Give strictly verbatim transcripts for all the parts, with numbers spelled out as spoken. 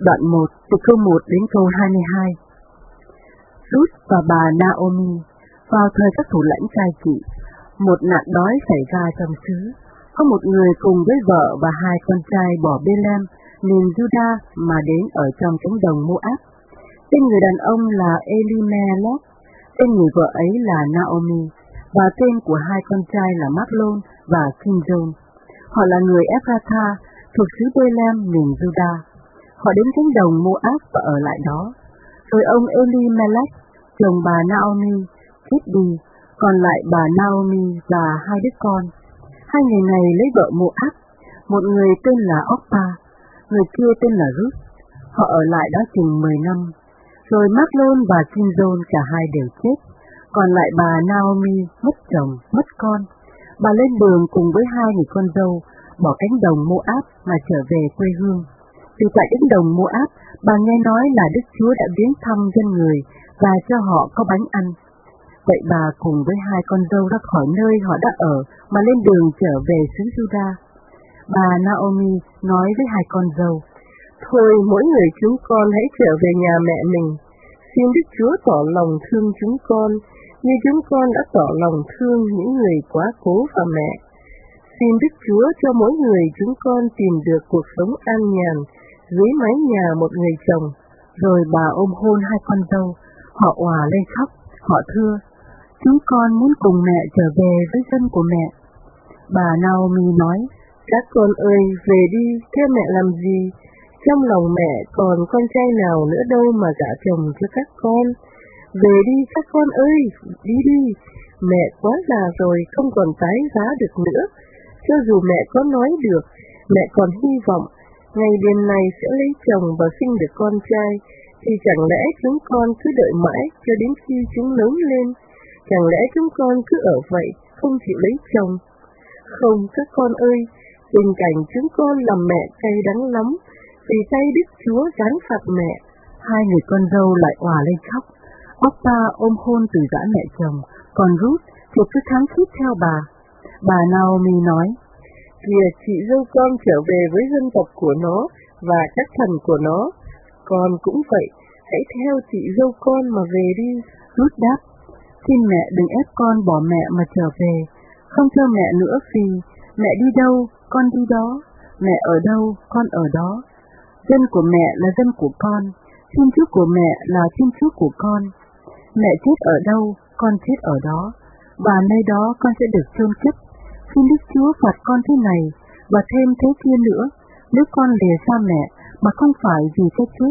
Đoạn một từ câu một đến câu hai mươi hai. Ruth và bà Naomi vào thời các thủ lãnh cai trị, một nạn đói xảy ra trong xứ. Có một người cùng với vợ và hai con trai bỏ Bê-lem, miền Juda mà đến ở trong cánh đồng Moab. Tên người đàn ông là Elimelech, tên người vợ ấy là Naomi, và tên của hai con trai là Machlon và Kinjon. Họ là người Ephrata, thuộc xứ Bê-lem, miền Juda. Họ đến cánh đồng Moab và ở lại đó. Rồi ông Elimelech, chồng bà Naomi, chết đi, còn lại bà Naomi và hai đứa con. Hai người này lấy vợ Moab, một người tên là Orpa, người kia tên là Ruth. Họ ở lại đó chừng mười năm. Rồi Machlon và Kinjon cả hai đều chết, còn lại bà Naomi mất chồng, mất con. Bà lên đường cùng với hai người con dâu, bỏ cánh đồng Moab mà trở về quê hương. Từ tại cánh đồng Moab, bà nghe nói là Đức Chúa đã viếng thăm dân người và cho họ có bánh ăn. Vậy bà cùng với hai con dâu ra khỏi nơi họ đã ở mà lên đường trở về xứ Juda. Bà Naomi nói với hai con dâu: Thôi mỗi người chúng con hãy trở về nhà mẹ mình. Xin Đức Chúa tỏ lòng thương chúng con, như chúng con đã tỏ lòng thương những người quá cố và mẹ. Xin Đức Chúa cho mỗi người chúng con tìm được cuộc sống an nhàn dưới mái nhà một người chồng. Rồi bà ôm hôn hai con dâu, họ òa lên khóc, họ thưa: Chúng con muốn cùng mẹ trở về với dân của mẹ. Bà Naomi nói: Các con ơi, về đi, theo mẹ làm gì? Trong lòng mẹ còn con trai nào nữa đâu mà gả chồng cho các con. Về đi các con ơi, đi đi. Mẹ quá già rồi, không còn tái giá được nữa. Cho dù mẹ có nói được, mẹ còn hy vọng ngày đêm này sẽ lấy chồng và sinh được con trai, thì chẳng lẽ chúng con cứ đợi mãi cho đến khi chúng lớn lên? Chẳng lẽ chúng con cứ ở vậy, không chịu lấy chồng? Không các con ơi, tình cảnh chúng con làm mẹ cay đắng lắm, vì tay Đức Chúa giáng phạt mẹ. Hai người con dâu lại òa lên khóc. Orpa ôm hôn từ giã mẹ chồng, còn Ruth thì cứ thám thít theo bà. Bà Naomi nói: Kìa, chị dâu con trở về với dân tộc của nó và các thần của nó. Con cũng vậy, hãy theo chị dâu con mà về đi. Ruth đáp: Xin mẹ đừng ép con bỏ mẹ mà trở về. Không cho mẹ nữa vì mẹ đi đâu, con đi đó. Mẹ ở đâu, con ở đó. Dân của mẹ là dân của con, Thiên Chúa của mẹ là Thiên Chúa của con. Mẹ chết ở đâu, con chết ở đó, và nơi đó con sẽ được chôn cất. Xin Đức Chúa phạt con thế này, và thêm thế kia nữa, nếu con lìa xa mẹ, mà không phải vì cái chết.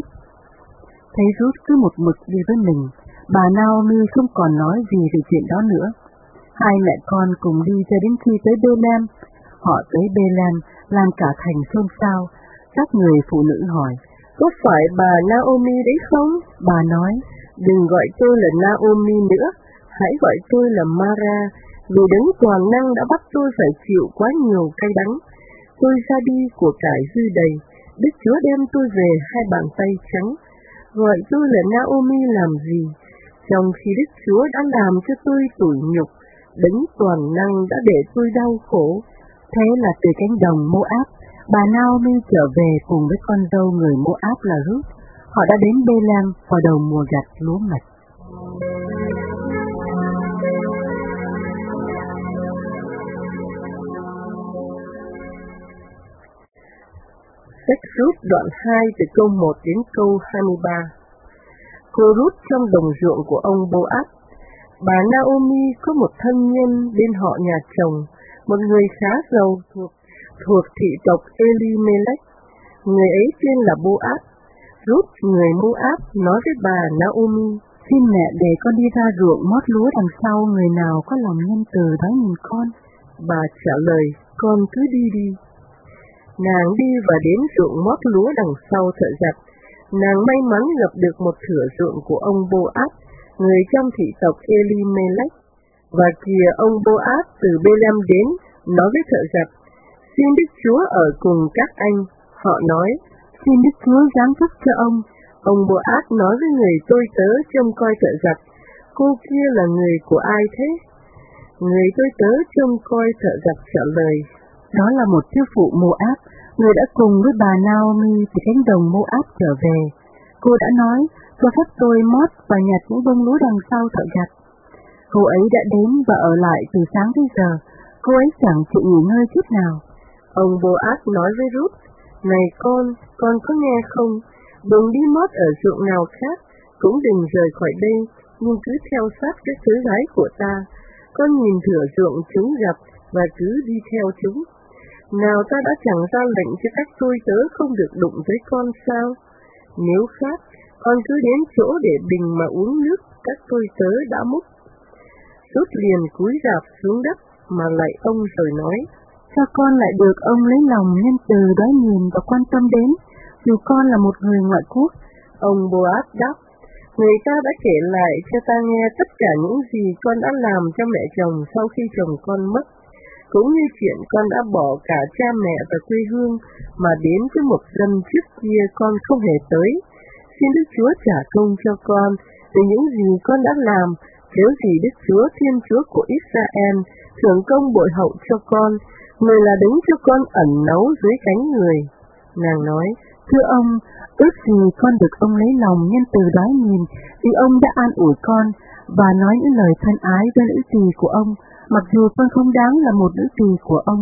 Thấy Ruth cứ một mực đi với mình, bà Naomi không còn nói gì về chuyện đó nữa. Hai mẹ con cùng đi cho đến khi tới Bê-lem. Họ tới Bê-lem, làm cả thành xôn xao. Các người phụ nữ hỏi: Có phải bà Naomi đấy không? Bà nói: Đừng gọi tôi là Naomi nữa, hãy gọi tôi là Mara, vì Đấng toàn năng đã bắt tôi phải chịu quá nhiều cay đắng. Tôi ra đi của cải dư đầy, Đức Chúa đem tôi về hai bàn tay trắng. Gọi tôi là Naomi làm gì, trong khi Đức Chúa đã làm cho tôi tủi nhục, Đấng toàn năng đã để tôi đau khổ. Thế là từ cánh đồng Moab, bà Naomi trở về cùng với con dâu người Moab là Ruth. Họ đã đến Bê-lem vào đầu mùa gặt lúa mạch. Sách Ruth đoạn hai từ câu một đến câu hai mươi ba. Cô Ruth trong đồng ruộng của ông Boaz. Bà Naomi có một thân nhân bên họ nhà chồng, một người khá giàu thuộc thuộc thị tộc Elimelech. Người ấy tên là Boaz. Ruth người Moab nói với bà Naomi: Xin mẹ để con đi ra ruộng mót lúa đằng sau, người nào có lòng nhân từ đó nhìn con. Bà trả lời: Con cứ đi đi. Nàng đi và đến ruộng mót lúa đằng sau thợ giặt. Nàng may mắn gặp được một thửa ruộng của ông Boaz, người trong thị tộc Elimelech. Và kìa, ông Boaz từ Bê-lem đến, nói với thợ giặt: Xin Đức Chúa ở cùng các anh. Họ nói: Xin Đức Chúa giáng phúc cho ông. Ông Boaz nói với người tôi tớ trông coi thợ giặt: Cô kia là người của ai thế? Người tôi tớ trông coi thợ giặt trả lời: Đó là một thiếu phụ Moab, người đã cùng với bà Naomi từ cánh đồng Moab trở về. Cô đã nói, cho phép tôi mót và nhặt những bông lúa đằng sau thợ gặt. Cô ấy đã đến và ở lại từ sáng tới giờ, cô ấy chẳng chịu nghỉ ngơi chút nào. Ông Boaz nói với Ruth, này con, con có nghe không? Đừng đi mót ở ruộng nào khác, cũng đừng rời khỏi đây, nhưng cứ theo sát các tớ gái của ta. Con nhìn thửa ruộng chúng gặp và cứ đi theo chúng. Nào ta đã chẳng ra lệnh cho các tôi tớ không được đụng với con sao? Nếu khát, con cứ đến chỗ để bình mà uống nước các tôi tớ đã múc. Rút liền cúi rạp xuống đất mà lạy ông rồi nói, sao con lại được ông lấy lòng nhân từ đó nhìn và quan tâm đến, dù con là một người ngoại quốc? Ông Boaz đáp, người ta đã kể lại cho ta nghe tất cả những gì con đã làm cho mẹ chồng sau khi chồng con mất, cũng như chuyện con đã bỏ cả cha mẹ và quê hương mà đến với một dân trước kia con không hề tới. Xin Đức Chúa trả công cho con về những gì con đã làm, nếu gì Đức Chúa Thiên Chúa của Israel thưởng công bội hậu cho con, người là đứng cho con ẩn náu dưới cánh người. Nàng nói, thưa ông, ước gì con được ông lấy lòng nhân từ đó nhìn, vì ông đã an ủi con và nói những lời thân ái với nữ tỳ của ông, mặc dù con không đáng là một nữ tỳ của ông.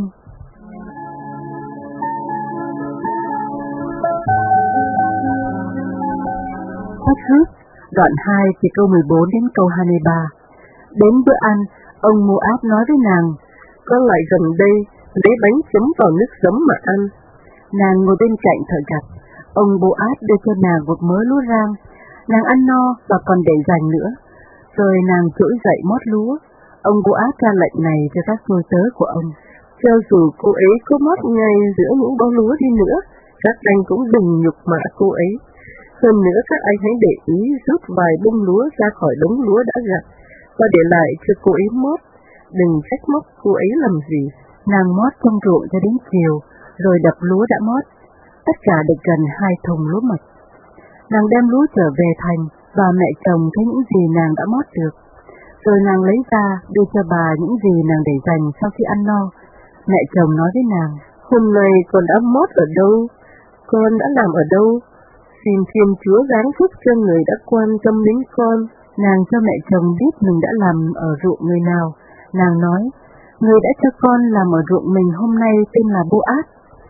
Sách Rút, đoạn hai từ câu mười bốn đến câu hai mươi ba. Đến bữa ăn, ông Moab nói với nàng, con lại gần đây, lấy bánh chấm vào nước giấm mà ăn. Nàng ngồi bên cạnh thợ gặt, ông Boaz đưa cho nàng một mớ lúa rang, nàng ăn no và còn để dành nữa, rồi nàng trỗi dậy mót lúa. Ông Boaz ra lệnh này cho các tôi tớ của ông, cho dù cô ấy có mót ngay giữa những bó lúa đi nữa, các anh cũng đừng nhục mạ cô ấy. Hơn nữa các anh hãy để ý rút vài bông lúa ra khỏi đống lúa đã gặt và để lại cho cô ấy mót, đừng trách móc cô ấy làm gì. Nàng mót trong ruộng cho đến chiều, rồi đập lúa đã mót, tất cả được gần hai thùng lúa mạch. Nàng đem lúa trở về thành, và mẹ chồng thấy những gì nàng đã mót được. Rồi nàng lấy ra đưa cho bà những gì nàng để dành sau khi ăn no. Mẹ chồng nói với nàng, hôm nay con đã mót ở đâu? Con đã làm ở đâu? Xin Thiên Chúa giáng phúc cho người đã quan tâm đến con. Nàng cho mẹ chồng biết mình đã làm ở ruộng người nào. Nàng nói, người đã cho con làm ở ruộng mình hôm nay tên là Boaz.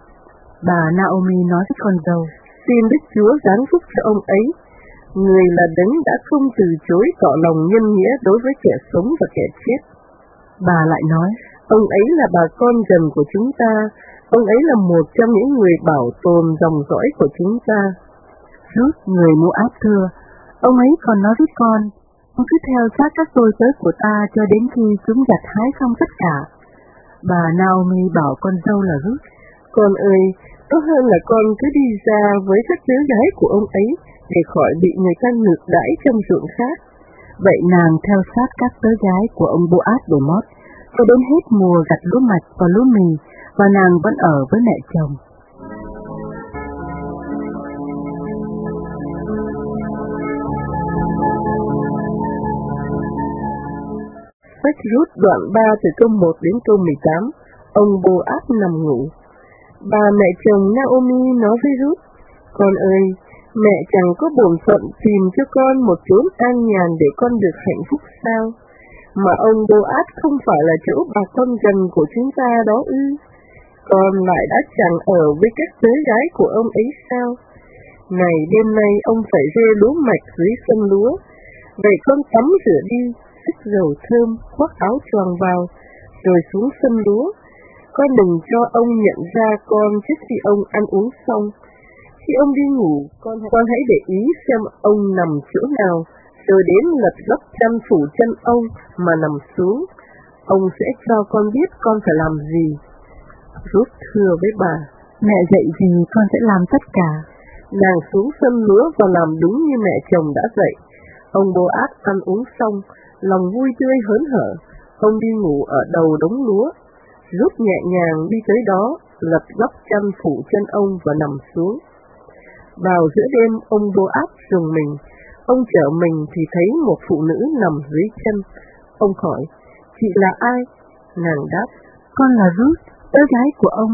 Bà Naomi nói với con dâu, xin Đức Chúa giáng phúc cho ông ấy. Người là đấng đã không từ chối tỏ lòng nhân nghĩa đối với kẻ sống và kẻ chết. Bà lại nói, ông ấy là bà con gần của chúng ta. Ông ấy là một trong những người bảo tồn dòng dõi của chúng ta. Rút người Moab thưa, ông ấy còn nói với con, con cứ theo sát các tôi tớ của ta cho đến khi chúng gặt hái xong tất cả. Bà Naomi bảo con dâu là Rút, con ơi, tốt hơn là con cứ đi ra với các đứa gái của ông ấy để khỏi bị người ta ngược đãi trong ruộng khác. Vậy nàng theo sát các tớ gái của ông Boaz để mót, cho đến hết mùa gặt lúa mạch và lúa mì, và nàng vẫn ở với mẹ chồng. Sách Rút đoạn ba từ câu một đến câu mười tám. Ông Boaz nằm ngủ. Bà mẹ chồng Naomi nói với Rút, con ơi, mẹ chẳng có bổn phận tìm cho con một chốn an nhàn để con được hạnh phúc sao? Mà ông Boaz không phải là chỗ bà con gần của chúng ta đó ư? Con lại đã chẳng ở với các tớ gái của ông ấy sao? Này, đêm nay ông phải rê lúa mạch dưới sân lúa. Vậy con tắm rửa đi, xức dầu thơm, khoác áo choàng vào, rồi xuống sân lúa. Con đừng cho ông nhận ra con trước khi ông ăn uống xong. Khi ông đi ngủ, con, con hãy để ý xem ông nằm chỗ nào, rồi đến lật gấp chăn phủ chân ông mà nằm xuống. Ông sẽ cho con biết con phải làm gì. Rút thưa với bà, mẹ dạy gì con sẽ làm tất cả. Nàng xuống sân lúa và làm đúng như mẹ chồng đã dạy. Ông Boaz ăn uống xong, lòng vui tươi hớn hở. Ông đi ngủ ở đầu đống lúa. Rút nhẹ nhàng đi tới đó, lật gấp chăn phủ chân ông và nằm xuống. Vào giữa đêm, ông Boaz rùng mình. Ông trở mình thì thấy một phụ nữ nằm dưới chân. Ông hỏi, chị là ai? Nàng đáp, con là Rút, tớ gái của ông.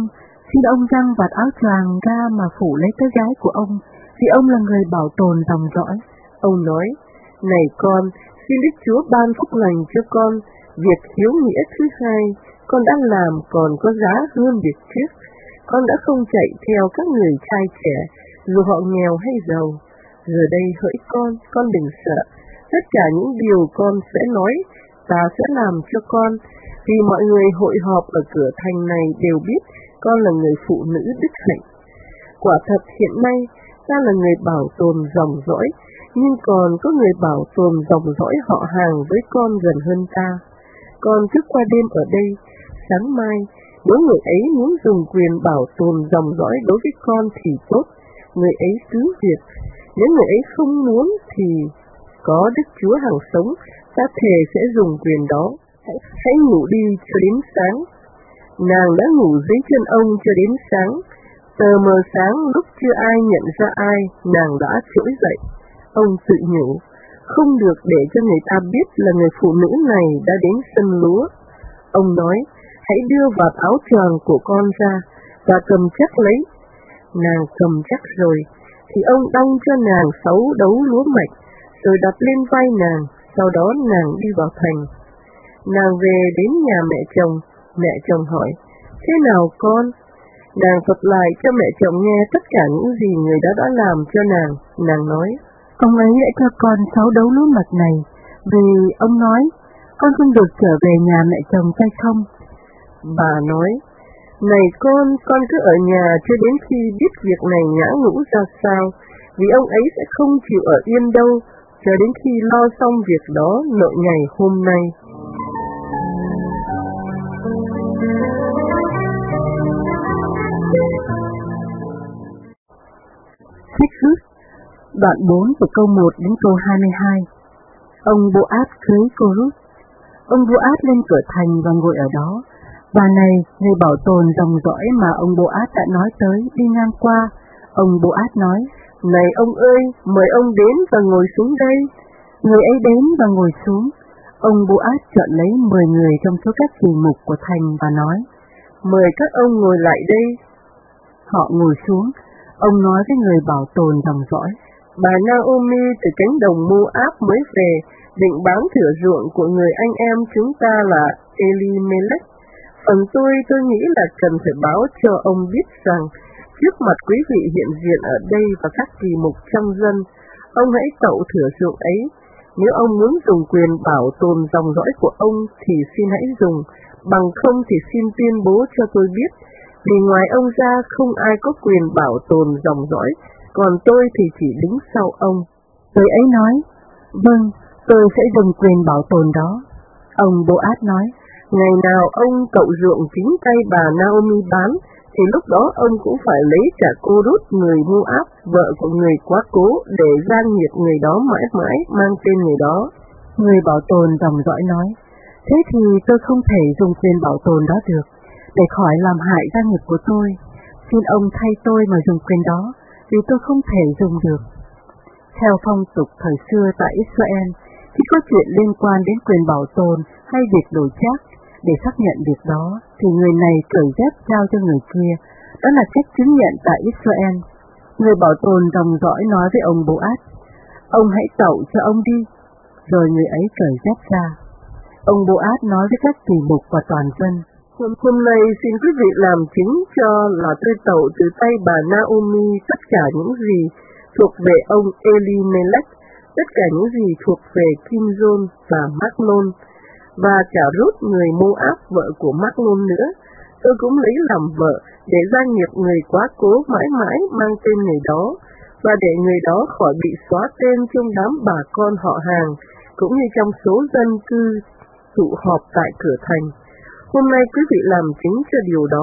Xin ông giăng vạt áo choàng ra mà phủ lấy cái gái của ông, vì ông là người bảo tồn dòng dõi. Ông nói, này con, xin Đức Chúa ban phúc lành cho con, việc hiếu nghĩa thứ hai, con đã làm còn có giá hơn việc trước. Con đã không chạy theo các người trai trẻ, dù họ nghèo hay giàu. Giờ đây hỡi con, con đừng sợ. Tất cả những điều con sẽ nói, ta sẽ làm cho con, vì mọi người hội họp ở cửa thành này đều biết con là người phụ nữ đức hạnh. Quả thật hiện nay, ta là người bảo tồn dòng dõi, nhưng còn có người bảo tồn dòng dõi họ hàng với con gần hơn ta. Con cứ qua đêm ở đây, sáng mai, nếu người ấy muốn dùng quyền bảo tồn dòng dõi đối với con thì tốt, người ấy cứ việc. Nếu người ấy không muốn thì có Đức Chúa hằng sống, ta thề sẽ dùng quyền đó. Hãy, hãy ngủ đi cho đến sáng. Nàng đã ngủ dưới chân ông cho đến sáng. Tờ mờ sáng lúc chưa ai nhận ra ai, nàng đã trỗi dậy. Ông tự nhủ, không được để cho người ta biết là người phụ nữ này đã đến sân lúa. Ông nói, hãy đưa vạt áo choàng của con ra và cầm chắc lấy. Nàng cầm chắc rồi, thì ông đong cho nàng sáu đấu lúa mạch, rồi đặt lên vai nàng, sau đó nàng đi vào thành. Nàng về đến nhà mẹ chồng, mẹ chồng hỏi, thế nào con? Nàng thuật lại cho mẹ chồng nghe tất cả những gì người đó đã làm cho nàng. Nàng nói, ông ấy đã cho con sáu đấu lúa mạch này, vì ông nói, con không được trở về nhà mẹ chồng tay không. Bà nói, này con, con cứ ở nhà cho đến khi biết việc này ngã ngũ ra sao, vì ông ấy sẽ không chịu ở yên đâu, cho đến khi lo xong việc đó nội ngày hôm nay. Sách Rut, đoạn bốn từ câu một đến câu hai mươi hai. Ông Boaz cưới cô Rut. Ông Boaz lên cửa thành và ngồi ở đó. Bà này, người bảo tồn dòng dõi mà ông Boaz đã nói tới, đi ngang qua. Ông Boaz nói, này ông ơi, mời ông đến và ngồi xuống đây. Người ấy đến và ngồi xuống. Ông Boaz chọn lấy mười người trong số các kỳ mục của thành và nói, mời các ông ngồi lại đây. Họ ngồi xuống. Ông nói với người bảo tồn dòng dõi, bà Naomi từ cánh đồng Moab mới về, định bán thửa ruộng của người anh em chúng ta là Elimelech. Phần tôi, tôi nghĩ là cần phải báo cho ông biết rằng, trước mặt quý vị hiện diện ở đây và các kỳ mục trong dân, ông hãy tậu thửa ruộng ấy. Nếu ông muốn dùng quyền bảo tồn dòng dõi của ông thì xin hãy dùng, bằng không thì xin tuyên bố cho tôi biết, vì ngoài ông ra không ai có quyền bảo tồn dòng dõi, còn tôi thì chỉ đứng sau ông. Người ấy nói, vâng, tôi sẽ dùng quyền bảo tồn đó. Ông Boaz nói, ngày nào ông cậu ruộng chính tay bà Naomi bán, thì lúc đó ông cũng phải lấy cả cô Rut người Moab, vợ của người quá cố, để gia nghiệp người đó mãi mãi mang tên người đó. Người bảo tồn dòng dõi nói, thế thì tôi không thể dùng quyền bảo tồn đó được, để khỏi làm hại gia nghiệp của tôi. Xin ông thay tôi mà dùng quyền đó, vì tôi không thể dùng được. Theo phong tục thời xưa tại Israel, khi có chuyện liên quan đến quyền bảo tồn hay việc đổi chác, để xác nhận việc đó, thì người này cởi dép giao cho người kia. Đó là cách chứng nhận tại Israel. Người bảo tồn dòng dõi nói với ông Boaz, ông hãy tậu cho ông đi. Rồi người ấy cởi dép ra. Ông Boaz nói với các kỳ mục và toàn dân, hôm nay xin quý vị làm chứng cho là tôi tậu từ tay bà Naomi tất cả những gì thuộc về ông Elimelech, tất cả những gì thuộc về Kimzon và Machlon, và cả Rut người Moab, vợ của Machlon nữa. Tôi cũng lấy làm vợ, để gia nghiệp người quá cố mãi mãi mang tên người đó, và để người đó khỏi bị xóa tên trong đám bà con họ hàng, cũng như trong số dân cư tụ họp tại cửa thành. Hôm nay quý vị làm chứng cho điều đó.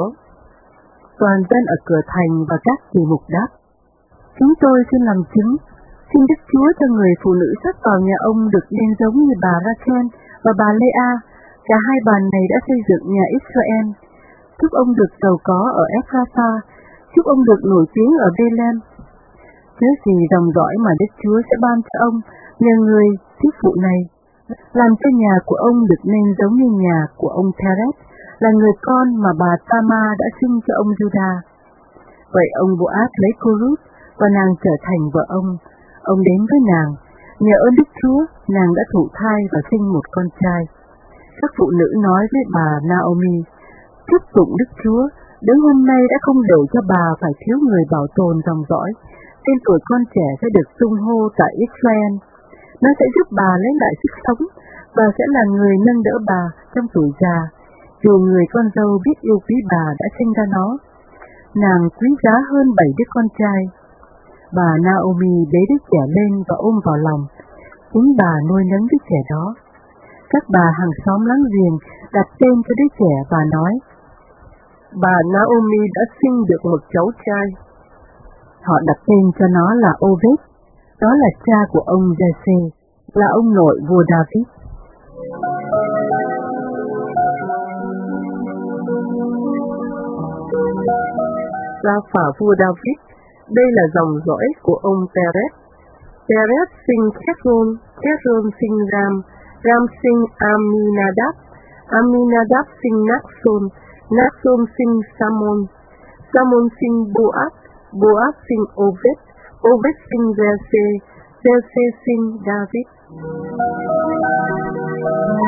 Toàn dân ở cửa thành và các kỳ mục đáp, chúng tôi xin làm chứng, xin Đức Chúa cho người phụ nữ sắp vào nhà ông được nên giống như bà Rachel và bà Lea. Cả hai bà này đã xây dựng nhà Israel. Chúc ông được giàu có ở Ephrata, chúc ông được nổi tiếng ở Bethlehem. Nhớ gì dòng dõi mà Đức Chúa sẽ ban cho ông nhờ người thiếu phụ này, làm cho nhà của ông được nên giống như nhà của ông Theret, là người con mà bà Tamar đã sinh cho ông Juda. Vậy ông Boaz lấy cô Ruth và nàng trở thành vợ ông. Ông đến với nàng, nhờ ơn Đức Chúa, nàng đã thụ thai và sinh một con trai. Các phụ nữ nói với bà Naomi, chúc tụng Đức Chúa, đến hôm nay đã không để cho bà phải thiếu người bảo tồn dòng dõi. Tên tuổi con trẻ sẽ được tung hô tại Israel. Nó sẽ giúp bà lấy lại sức sống và sẽ là người nâng đỡ bà trong tuổi già, vì người con dâu biết yêu quý bà đã sinh ra nó. Nàng quý giá hơn bảy đứa con trai. Bà Naomi bế đứa trẻ lên và ôm vào lòng. Chính bà nuôi nấng đứa trẻ đó. Các bà hàng xóm láng giềng đặt tên cho đứa trẻ và nói, bà Naomi đã sinh được một cháu trai. Họ đặt tên cho nó là Obed, đó là cha của ông Giê-xê, là ông nội vua David. Gia phả vua David, đây là dòng dõi của ông Perez. Perez sinh Hezron, Hezron sinh Ram, Ram sinh Aminadab, Aminadab sinh Naxon, Naxon sinh Samon, Samon sinh Boaz, Boaz sinh Obed, Obed sinh Giê-xê, Giê-xê sinh David.